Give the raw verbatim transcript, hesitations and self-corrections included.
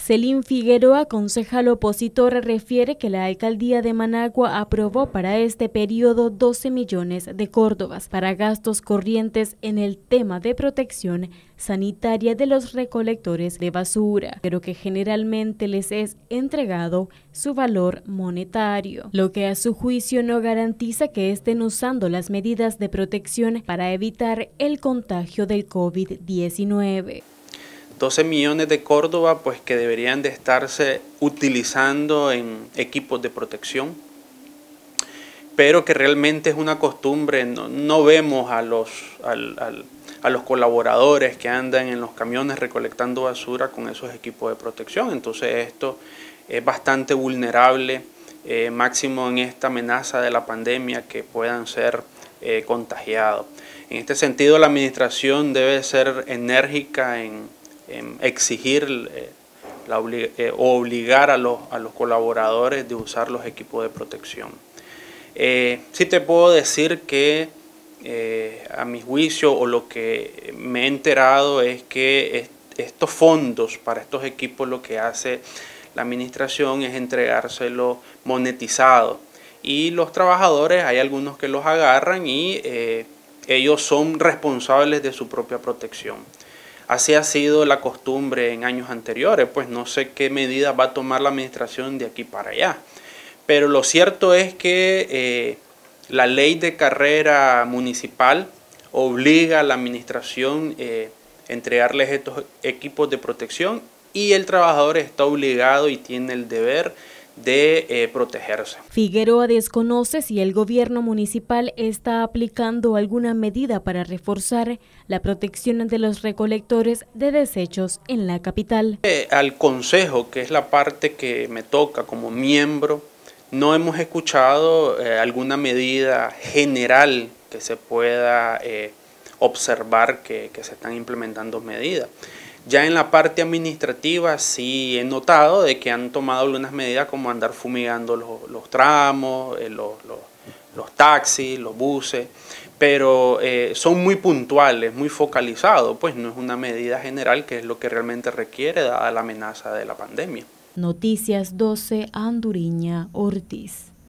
Celín Figueroa, concejal opositor, refiere que la alcaldía de Managua aprobó para este periodo doce millones de córdobas para gastos corrientes en el tema de protección sanitaria de los recolectores de basura, pero que generalmente les es entregado su valor monetario, lo que a su juicio no garantiza que estén usando las medidas de protección para evitar el contagio del COVID diecinueve. doce millones de Córdoba, pues que deberían de estarse utilizando en equipos de protección, pero que realmente es una costumbre. No, no vemos a los, al, al, a los colaboradores que andan en los camiones recolectando basura con esos equipos de protección. Entonces esto es bastante vulnerable, eh, máximo en esta amenaza de la pandemia, que puedan ser eh, contagiados. En este sentido, la administración debe ser enérgica en exigir eh, la oblig eh, o obligar a los, a los colaboradores de usar los equipos de protección. Eh, sí te puedo decir que eh, a mi juicio, o lo que me he enterado, es que est estos fondos para estos equipos lo que hace la administración es entregárselo monetizado, y los trabajadores hay algunos que los agarran y eh, ellos son responsables de su propia protección. Así ha sido la costumbre en años anteriores, pues no sé qué medidas va a tomar la administración de aquí para allá. Pero lo cierto es que eh, la ley de carrera municipal obliga a la administración eh, a entregarles estos equipos de protección, y el trabajador está obligado y tiene el deber de eh, protegerse. Figueroa desconoce si el gobierno municipal está aplicando alguna medida para reforzar la protección de los recolectores de desechos en la capital. Eh, al consejo, que es la parte que me toca como miembro, no hemos escuchado eh, alguna medida general que se pueda eh, observar que, que se están implementando medidas. Ya en la parte administrativa sí he notado de que han tomado algunas medidas, como andar fumigando los, los tramos, eh, los, los, los taxis, los buses, pero eh, son muy puntuales, muy focalizados, pues no es una medida general, que es lo que realmente requiere dada la amenaza de la pandemia. Noticias doce, Anduriña Ortiz.